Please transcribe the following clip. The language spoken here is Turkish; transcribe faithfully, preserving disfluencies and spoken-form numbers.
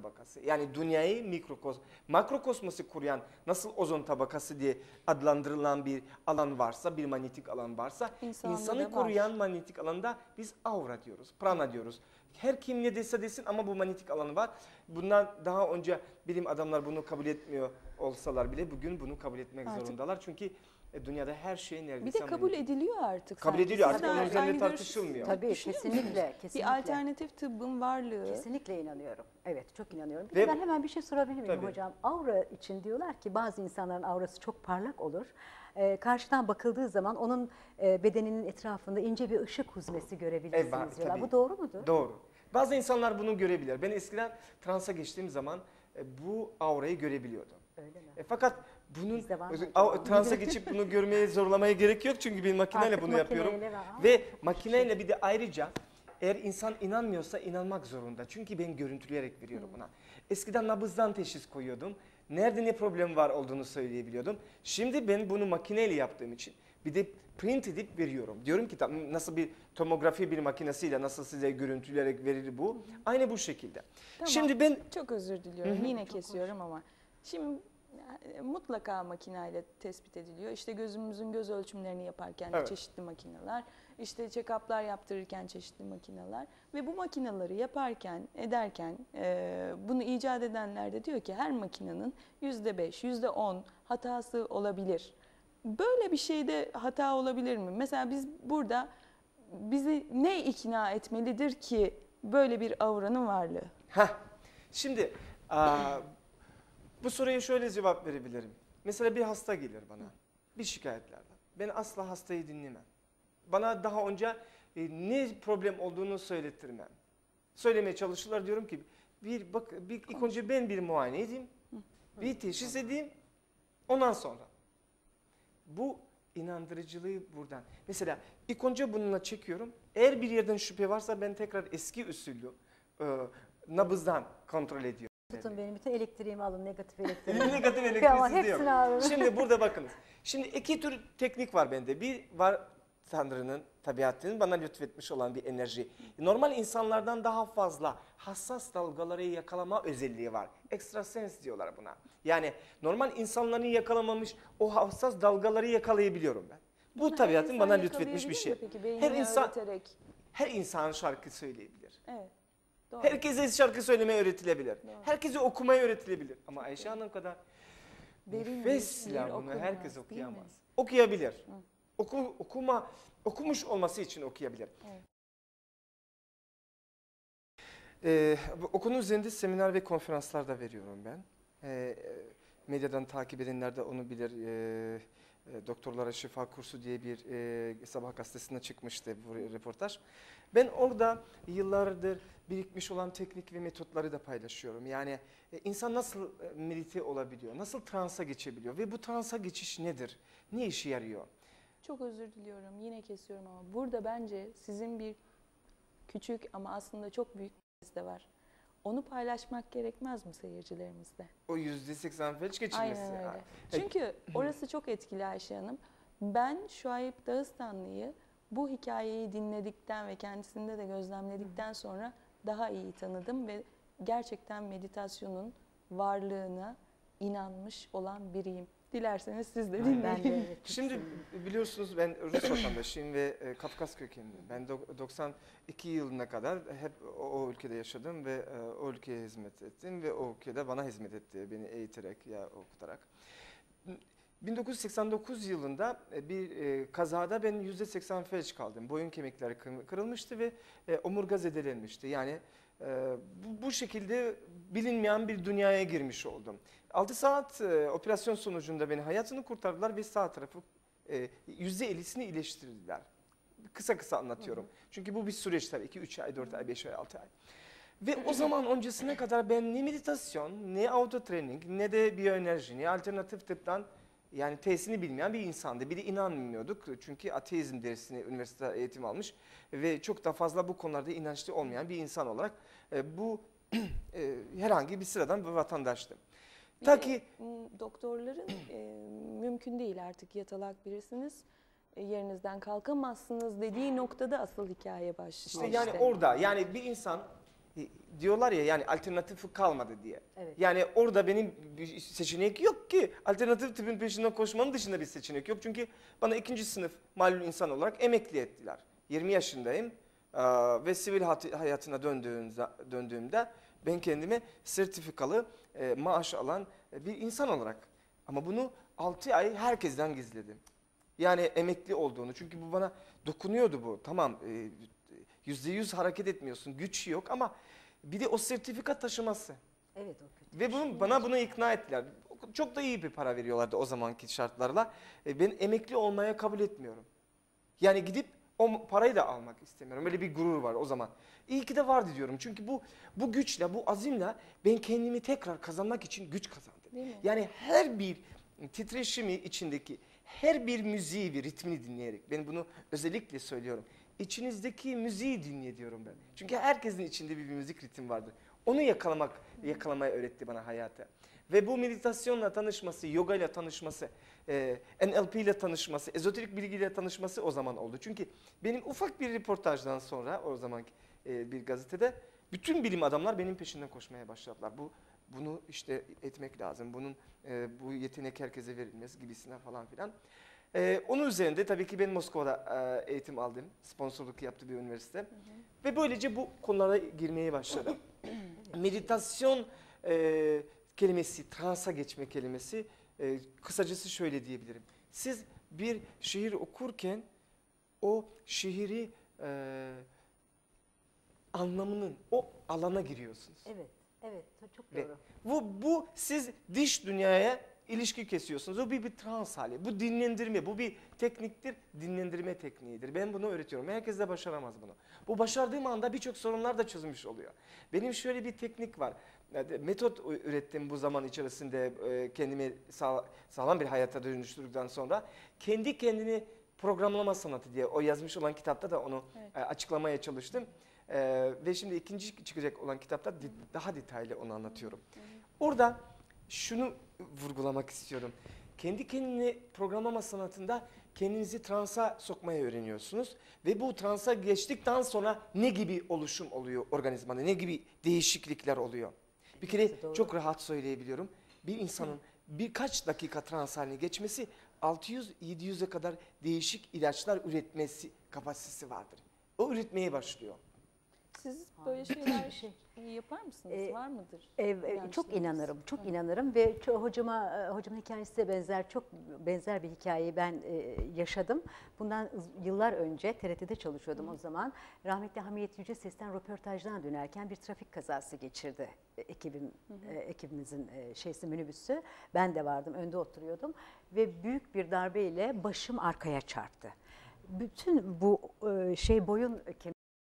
tabakası. Yani dünyayı mikrokos, makrokosmosu koruyan nasıl ozon tabakası diye adlandırılan bir alan varsa, bir manyetik alan varsa, İnsanda insanı koruyan manyetik alanda biz aura diyoruz, prana diyoruz. Her kim ne dese desin ama bu manyetik alanı var. Bundan daha önce bilim adamlar bunu kabul etmiyor olsalar bile bugün bunu kabul etmek Artık. zorundalar. Çünkü e, dünyada her şey neredeyse Bir de kabul manyetik. ediliyor artık. Kabul sanki. ediliyor artık, Sizler onun üzerinde aynı tartışılmıyor. görüş- Tabii düşünüyor kesinlikle, musunuz? kesinlikle. Bir alternatif tıbbın varlığı. Kesinlikle inanıyorum. Evet, çok inanıyorum. Bir Ve- de ben hemen bir şey sorabilir miyim Tabii. hocam? Aura için diyorlar ki bazı insanların aurası çok parlak olur. Ee, karşıdan bakıldığı zaman onun e, bedeninin etrafında ince bir ışık huzmesi görebilirsiniz Evet, diyorlar. tabii. Bu doğru mudur? Doğru. Bazı insanlar bunu görebilir. Ben eskiden transa geçtiğim zaman e, bu aurayı görebiliyordum. Öyle mi? E, fakat bunun Bizde var mı a- acaba? transa geçip bunu görmeye zorlamaya gerek yok çünkü bir makineyle Artık bunu yapıyorum. makineyle var. Aa, Ve çok hoş makineyle bir de ayrıca eğer insan inanmıyorsa inanmak zorunda. Çünkü ben görüntüleyerek veriyorum Hmm. buna. Eskiden nabızdan teşhis koyuyordum. Nerede ne problem var olduğunu söyleyebiliyordum. Şimdi ben bunu makineyle yaptığım için bir de print edip veriyorum. Diyorum ki tam nasıl bir tomografi bir makinesiyle nasıl size görüntüleyerek verir bu. Aynı bu şekilde. Tamam. Şimdi ben Çok özür diliyorum. Hı hı. Yine kesiyorum ama. Şimdi e, mutlaka makineyle tespit ediliyor. İşte gözümüzün göz ölçümlerini yaparken Evet. çeşitli makineler, işte check-up'lar yaptırırken çeşitli makineler ve bu makineleri yaparken, ederken e, bunu icat edenler de diyor ki her makinenin yüzde beş, yüzde on hatası olabilir. Böyle bir şeyde hata olabilir mi? Mesela biz burada bizi ne ikna etmelidir ki böyle bir auranın varlığı? Heh. Şimdi aa, bu soruya şöyle cevap verebilirim. Mesela bir hasta gelir bana bir şikayetlerden. Ben asla hastayı dinlemem. Bana daha önce e, ne problem olduğunu söylettirmem. Söylemeye çalışırlar, diyorum ki bir bak bir ilk önce ben bir muayene edeyim. Bir teşhis edeyim. Ondan sonra. Bu inandırıcılığı buradan. Mesela ilk önce bununla çekiyorum. Eğer bir yerden şüphe varsa ben tekrar eski usulü e, nabızdan kontrol ediyorum. Tutun benim bütün elektriğimi alın, negatif elektriğimi. Negatif Ama elektriği hepsini diyor. alın. Şimdi burada bakınız. Şimdi iki tür teknik var bende. Bir var Tanrı'nın, tabiatının bana lütfetmiş olan bir enerji. Normal insanlardan daha fazla hassas dalgaları yakalama özelliği var. Extrasens diyorlar buna. Yani normal insanların yakalamamış o hassas dalgaları yakalayabiliyorum ben. Bu Bunu her tabiatın insan bana lütfetmiş bir yakalayabilir şey. mi Peki, beynini Her insan öğreterek. her insan şarkı söyleyebilir. Evet. Doğru. Herkese şarkı söylemeye öğretilebilir. Doğru. Herkese okumayı öğretilebilir. Ama Ayşe Hanım kadar Derin nefes bir ile bunu okunmaz, herkes değil okuyamaz. mi? Okuyabilir. Oku, okuma, okumuş olması için okuyabilir. Evet. Ee, bu okulun üzerinde seminer ve konferanslar da veriyorum ben. Ee, medyadan takip edenler de onu bilir. Ee, e, Doktorlara Şifa Kursu diye bir e, sabah gazetesine çıkmıştı bu röportaj. Ben orada yıllardır birikmiş olan teknik ve metotları da paylaşıyorum. Yani e, insan nasıl e, medite olabiliyor, nasıl transa geçebiliyor ve bu transa geçiş nedir, ne işe yarıyor? Çok özür diliyorum. Yine kesiyorum ama burada bence sizin bir küçük ama aslında çok büyük bir de var. Onu paylaşmak gerekmez mi seyircilerimizle? O yüzde seksen felç geçirmesi. Aynen öyle. Ha. Çünkü orası çok etkili Ayşe Hanım. Ben Şuayb Dağıstanlı'yı bu hikayeyi dinledikten ve kendisinde de gözlemledikten sonra daha iyi tanıdım ve gerçekten meditasyonun varlığına inanmış olan biriyim. Dilerseniz siz de dinleyin. Ben de evet, çok Şimdi sevindim. biliyorsunuz ben Rus vatandaşıyım ve e, Kafkas kökenliyim. Ben do- doksan iki yılına kadar hep o, o ülkede yaşadım ve e, o ülkeye hizmet ettim ve o ülkede bana hizmet etti, beni eğiterek ya okutarak. bin dokuz yüz seksen dokuz yılında e, bir e, kazada ben yüzde seksen felç kaldım. Boyun kemikleri kır- kırılmıştı ve e, omurga zedelenmişti. Yani e, bu, bu şekilde bilinmeyen bir dünyaya girmiş oldum. altı saat e, operasyon sonucunda beni hayatını kurtardılar ve sağ tarafı e, yüzde ellisini iyileştirdiler. Kısa kısa anlatıyorum. Hı hı. Çünkü bu bir süreç tabii ki üç ay, dört ay, beş ay, altı ay. Ve o zaman öncesine kadar ben ne meditasyon, ne auto training, ne de biyoenerji, ne alternatif tıptan yani tesisini bilmeyen bir insandı. Bir de inanmıyorduk çünkü ateizm dersini üniversite eğitim almış ve çok da fazla bu konularda inançlı olmayan bir insan olarak e, bu e, herhangi bir sıradan bir vatandaştım. Bir Ta de, ki m, doktorların e, mümkün değil artık yatalak birisiniz, e, yerinizden kalkamazsınız dediği noktada asıl hikaye başlıyor. işte yani orada yani bir insan e, diyorlar ya yani alternatifi kalmadı diye. Evet. Yani orada benim bir seçenek yok ki. Alternatif tıbbın peşinden koşmanın dışında bir seçenek yok. Çünkü bana ikinci sınıf malum insan olarak emekli ettiler. yirmi yaşındayım ee, ve sivil hayatına döndüğümde, döndüğümde ben kendimi sertifikalı e, maaş alan bir insan olarak. Ama bunu altı ay herkesten gizledim. Yani emekli olduğunu. Çünkü bu bana dokunuyordu bu. Tamam e, yüzde yüz hareket etmiyorsun. Güç yok ama bir de o sertifika taşıması. Evet, o kötü. Ve bunu, bana bunu ikna ettiler. Çok da iyi bir para veriyorlardı o zamanki şartlarla. E, ben emekli olmaya kabul etmiyorum. Yani gidip o parayı da almak istemiyorum. Öyle bir gurur var o zaman. İyi ki de vardı diyorum. Çünkü bu bu güçle, bu azimle ben kendimi tekrar kazanmak için güç kazandım. Değil mi? Yani her bir titreşimi içindeki, her bir müziği ve ritmini dinleyerek, ben bunu özellikle söylüyorum. İçinizdeki müziği dinle diyorum ben. Çünkü herkesin içinde bir, bir müzik ritim vardır. Onu yakalamak, yakalamayı öğretti bana hayata. Ve bu meditasyonla tanışması, yoga ile tanışması, e, N L P ile tanışması, ezoterik bilgiyle tanışması o zaman oldu. Çünkü benim ufak bir röportajdan sonra o zaman e, bir gazetede bütün bilim adamlar benim peşinden koşmaya başladılar. Bu bunu işte etmek lazım. Bunun e, bu yetenek herkese verilmez gibisine falan filan. E, onun üzerinde tabii ki ben Moskova'da e, eğitim aldım. Sponsorluk yaptı bir üniversite. Hı hı. Ve böylece bu konulara girmeye başladım. Meditasyon e, kelimesi, transa geçme kelimesi e, kısacası şöyle diyebilirim. Siz bir şiir okurken o şiiri e, anlamının o alana giriyorsunuz. Evet, evet, çok Ve doğru. bu, bu siz dış dünyaya ilişki kesiyorsunuz. O bir, bir trans hali. Bu dinlendirme, bu bir tekniktir, dinlendirme tekniğidir. Ben bunu öğretiyorum. Herkes de başaramaz bunu. Bu başardığım anda birçok sorunlar da çözülmüş oluyor. Benim şöyle bir teknik var. Metot ürettim bu zaman içerisinde kendimi sağlam bir hayata dönüştürdükten sonra. Kendi kendini programlama sanatı diye o yazmış olan kitapta da onu evet. açıklamaya çalıştım. Ee, ve şimdi ikinci çıkacak olan kitapta di, daha detaylı onu anlatıyorum. Hı hı. Orada şunu vurgulamak istiyorum. Kendi kendini programlama sanatında kendinizi transa sokmaya öğreniyorsunuz. Ve bu transa geçtikten sonra ne gibi oluşum oluyor organizmada, ne gibi değişiklikler oluyor. Bir kere doğru. Çok rahat söyleyebiliyorum. Bir insanın birkaç dakika trans haline geçmesi altı yüz yedi yüze kadar değişik ilaçlar üretmesi kapasitesi vardır. O üretmeye başlıyor. Siz böyle şeyler şey yapar mısınız? Ee, Var mıdır? E, e, çok inanırım, çok Hı. inanırım ve ço- hocama hocamın hikayesi de benzer, çok benzer bir hikayeyi ben e, yaşadım. Bundan yıllar önce T R T'de çalışıyordum Hı. o zaman. Rahmetli Hamiyet Yüce Ses'ten röportajdan dönerken bir trafik kazası geçirdi ekibim, e, ekibimizin e, şeysi minibüsü. Ben de vardım, önde oturuyordum ve büyük bir darbeyle başım arkaya çarptı. Bütün bu e, şey boyun